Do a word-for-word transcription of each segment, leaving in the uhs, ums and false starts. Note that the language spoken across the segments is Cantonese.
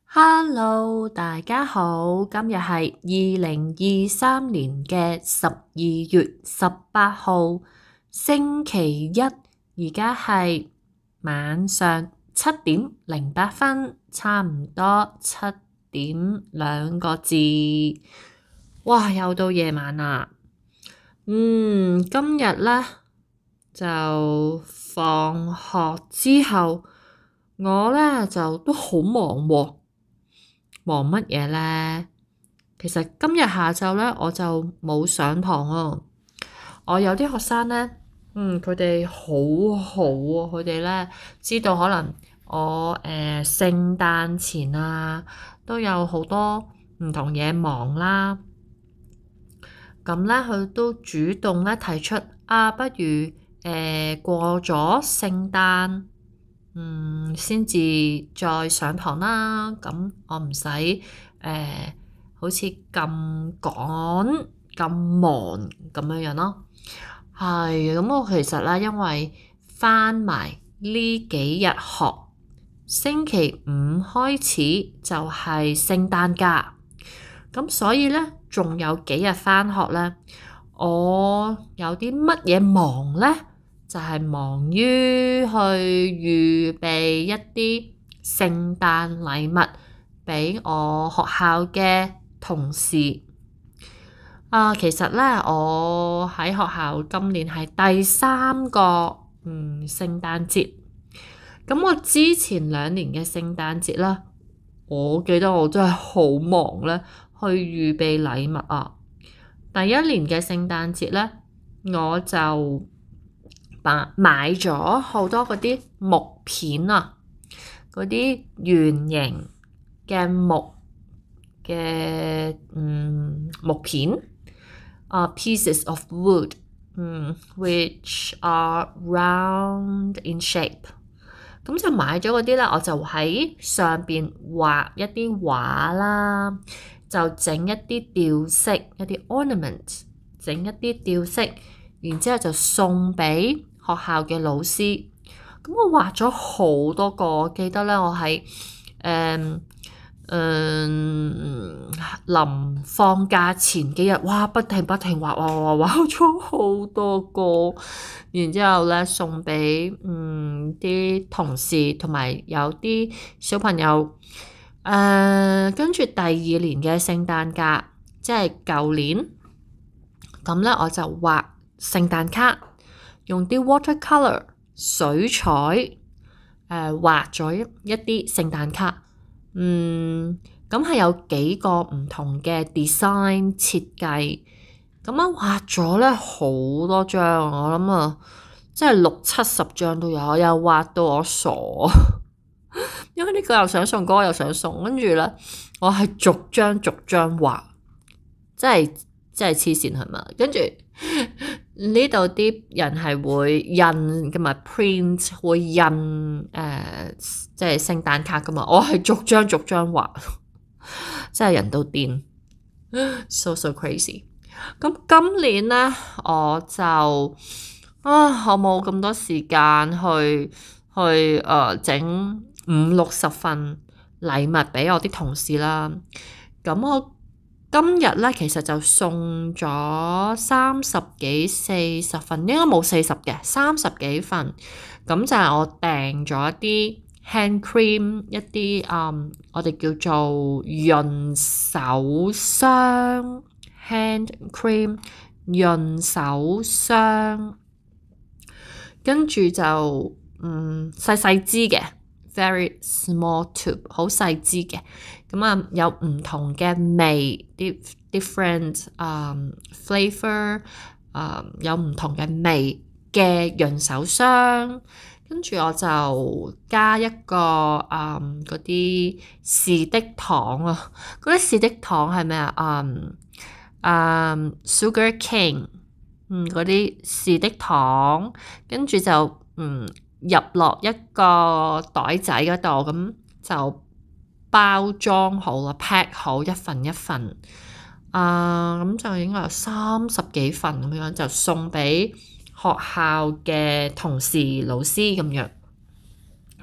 Hello，大家好，今日係二零二三年嘅十二月十八號，星期一，而家係晚上七點零八分，差唔多七點兩個字。哇，又到夜晚啦。嗯，今日咧就放學之後，我咧就都好忙喎。忙乜嘢咧？其實今日下晝咧我就冇上堂啊。我有啲學生咧，嗯，佢哋好好啊，佢哋咧知道可能我誒、呃、聖誕前啊都有好多唔同嘢忙啦。咁咧佢都主動咧提出啊，不如誒、呃、過咗聖誕。嗯，先至再上堂啦。咁我唔使誒，好似咁趕咁忙咁樣樣咯。係咁，我其實咧，因為返埋呢幾日學，星期五開始就係聖誕假，咁所以咧仲有幾日返學咧，我有啲乜嘢忙咧？就係忙於去預備一啲聖誕禮物俾我學校嘅同事。啊，其實咧，我喺學校今年係第三個嗯聖誕節。咁我之前兩年嘅聖誕節咧，我記得我真係好忙咧，去預備禮物啊。第一年嘅聖誕節咧，我就買咗好多嗰啲木片啊，嗰啲圓形嘅木嘅嗯木片啊、uh, pieces of wood，嗯，which are round in shape。咁就買咗嗰啲咧，我就喺上邊畫一啲畫啦，就整一啲吊飾，一啲 ornament， 整一啲吊飾，然之後就送俾學校嘅老師。咁我畫咗好多個，我記得咧，我喺誒誒臨放假前幾日，哇，不停不停畫畫畫畫咗好多個，然之後咧送俾嗯啲同事同埋有啲小朋友。誒，跟住第二年嘅聖誕假，即係舊年，咁咧我就畫聖誕卡，用啲 watercolor 水彩誒、呃、畫咗一啲聖誕卡。嗯，咁係有幾個唔同嘅 design 設計，咁樣畫咗咧好多張，我諗啊，即係六七十張都有，又畫到我傻，因為呢個又想送，嗰個又想送，跟住咧我係逐張逐張畫，真係真係黐線係嘛？跟住呢度啲人係會印噶嘛 print 會印誒、呃，即係聖誕卡噶嘛。我係逐張逐張畫，真係人都癲，so so crazy。咁今年咧，我就啊，我冇咁多時間去去誒整五六十份禮物俾我啲同事啦。咁我今日咧，其實就送咗三十幾四十份，應該冇四十嘅，三十幾份。咁就係我訂咗一啲 hand cream，一啲嗯，我哋叫做潤手霜 hand cream 潤手霜，跟住就嗯細細支嘅 very small tube， 好細支嘅。咁啊，有唔同嘅味，啲 different、um, flavor，、um, 有唔同嘅味嘅潤手霜，跟住我就加一個誒嗰啲士的糖啊，嗰啲士的糖係咩啊？嗯嗯 sugar cane， 嗯嗰啲士的糖，跟住就嗯入落一個袋仔嗰度，咁就包裝好啦 pack 好一份一份，啊咁就應該有三十幾份咁樣，就送俾學校嘅同事老師咁樣。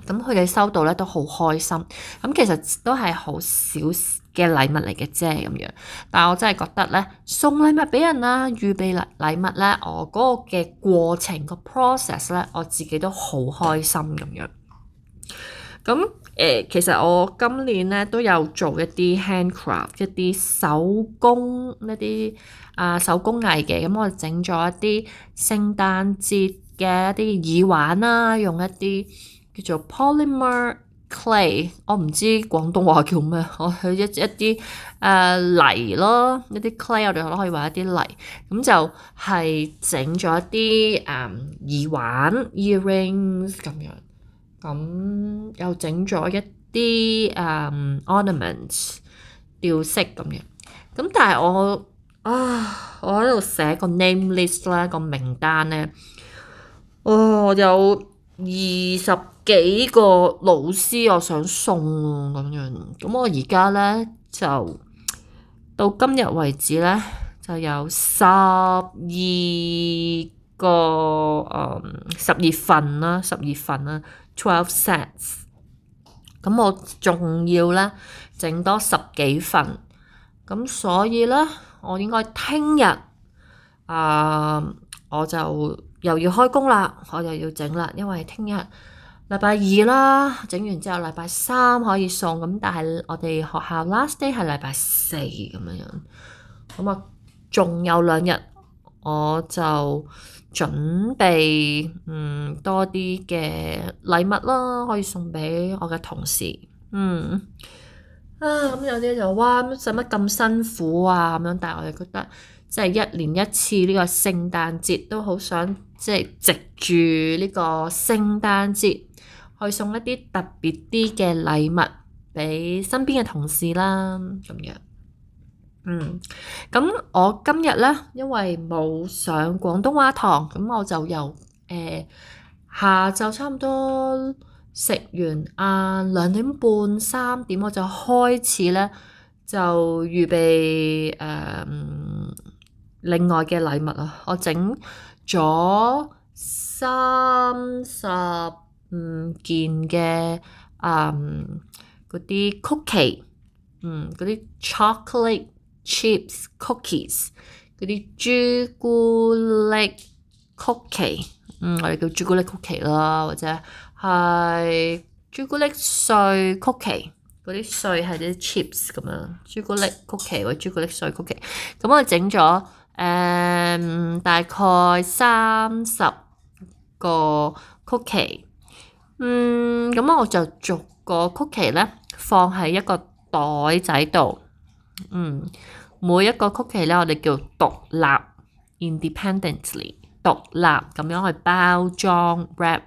咁佢哋收到咧都好開心，咁其實都係好少嘅禮物嚟嘅啫咁樣。但係我真係覺得咧，送禮物俾人啦，預備禮禮物咧，我嗰個嘅過程個 process 咧，我自己都好開心咁樣。咁誒、呃，其實我今年咧都有做一啲 handcraft，一啲手工一啲啊手工藝嘅，咁我整咗一啲聖誕節嘅一啲耳環啦，用一啲叫做 polymer clay， 我唔知廣東話叫咩，我去一一啲誒、呃、泥咯，一啲 clay 我哋都可以話一啲泥，咁就係整咗一啲誒、嗯、耳環 earrings 咁樣，咁又整咗一啲誒、嗯、ornaments 吊飾咁樣，咁但係我啊我喺度寫個 name list 啦，個名單咧，哦有二十幾個老師我想送咁樣，咁我而家咧就到今日為止咧就有十二個誒十二份啦，十二份啦 twelve sets，咁我仲要咧整多十幾份，咁所以咧我應該聽日啊我就又要開工啦，我又要整啦，因為聽日禮拜二啦，整完之後禮拜三可以送，咁但係我哋學校 last day 係禮拜四咁樣樣，咁啊仲有兩日我就準備嗯多啲嘅禮物啦，可以送俾我嘅同事，嗯啊咁有啲就哇使乜咁辛苦啊咁樣，但係我哋覺得即係一年一次呢個聖誕節都好想即係藉住呢個聖誕節去送一啲特別啲嘅禮物俾身邊嘅同事啦咁樣。嗯，咁我今日咧因為冇上廣東話堂，咁我就由誒、呃、下晝差唔多食完晏兩點半三點我就開始咧就預備誒、呃、另外嘅禮物啊，我整咗三十五件嘅誒嗰啲 cookie， 嗯嗰啲 chocolate chips cookies 嗰啲朱古力曲奇，嗯我哋叫朱古力曲奇啦，或者係朱古力碎曲奇，嗰啲碎係啲 chips 咁樣，朱古力曲奇或者朱古力碎曲奇，咁我整咗誒大概三十個曲奇，嗯咁我就逐個曲奇咧放喺一個袋仔度，嗯每一個曲奇咧我哋叫獨立 independently 獨立咁樣去包裝 wrap，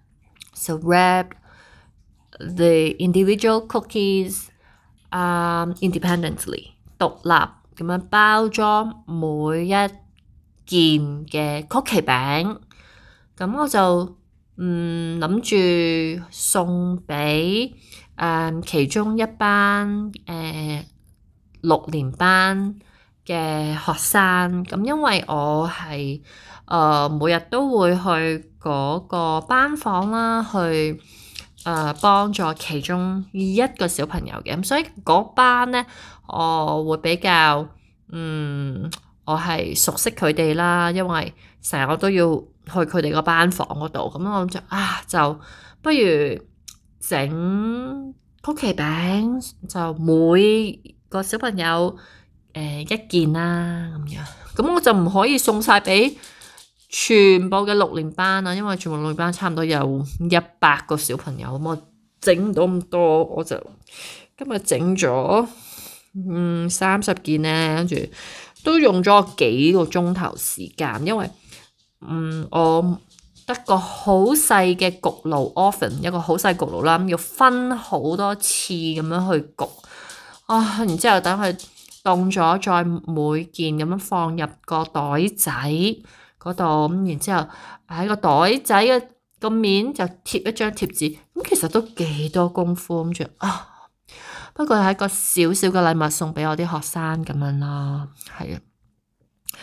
so wrap the individual cookies、um, independently 獨立咁樣包裝每一件嘅曲奇餅，咁我就嗯諗住送俾誒、嗯、其中一班誒、呃、六年班嘅學生，咁因為我係誒、呃、每日都會去嗰個班房啦，去誒、呃、幫助其中一個小朋友嘅，咁所以嗰班咧我會比較嗯我係熟悉佢哋啦，因為成日我都要去佢哋個班房嗰度，咁我諗住啊就不如整曲奇餅，就每個小朋友誒、呃、一件啦咁樣，咁我就唔可以送晒俾全部嘅六年班啦，因為全部六年班差唔多有一百個小朋友，咁我整唔到咁多，我就今日整咗嗯三十件咧，跟住都用咗幾個鐘頭時間，因為嗯我得個好細嘅焗爐 oven， 一個好細焗爐啦，咁要分好多次咁樣去焗啊，然之後等佢凍咗，再每件咁樣放入個袋仔嗰度，咁然之後喺個袋仔嘅個面就貼一張貼紙，咁其實都幾多功夫，咁住啊。不過係一個小小嘅禮物送俾我啲學生咁樣啦，係啊。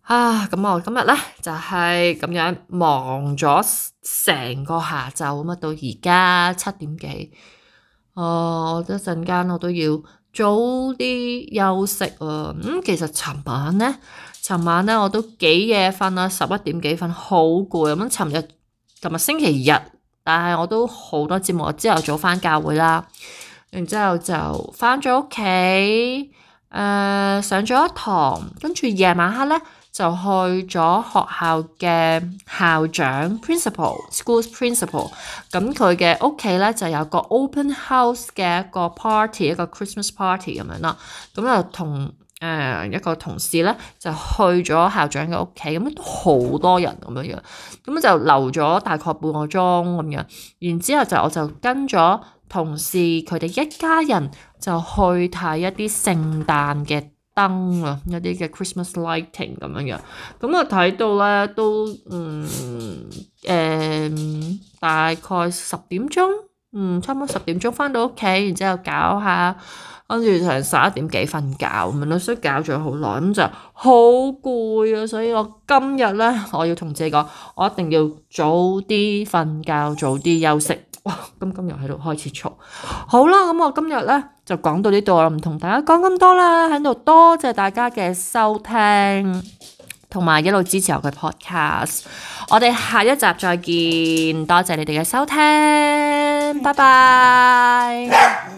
啊，咁我今日咧就係、是、咁樣忙咗成個下晝咁啊，到而家七點幾，哦，一陣間我都要早啲休息啊。咁、嗯、其實尋晚咧，尋晚咧我都幾夜瞓啦，十一點幾瞓，好攰咁。尋日琴日星期日，但係我都好多節目，我朝頭早返教會啦，然之後就返咗屋企，誒、呃、上咗一堂，跟住夜晚黑咧，就去咗學校嘅校長 principal，school principal，咁佢嘅屋企咧就有個 open house 嘅一個 party，一個 Christmas party 咁樣啦，咁就同誒一個同事咧就去咗校長嘅屋企，咁都好多人咁樣樣，咁就留咗大概半個鐘咁樣，然之後就我就跟咗同事佢哋一家人就去睇一啲聖誕嘅燈啊，一啲嘅 Christmas lighting 咁樣樣，咁啊睇到咧都嗯誒、嗯、大概十點鐘，嗯差唔多十點鐘返到屋企，然之後搞下，跟住成十一點幾瞓覺咁樣咯，所以搞咗好耐，咁就好攰啊！所以我今日咧，我要同自己講，我一定要早啲瞓覺，早啲休息。哇！咁今日喺度開始嘈，好啦，咁我今日咧就講到呢度啦，唔同大家講咁多啦，喺度多謝大家嘅收聽，同埋一路支持我嘅 podcast，我哋下一集再見，多謝你哋嘅收聽，拜拜。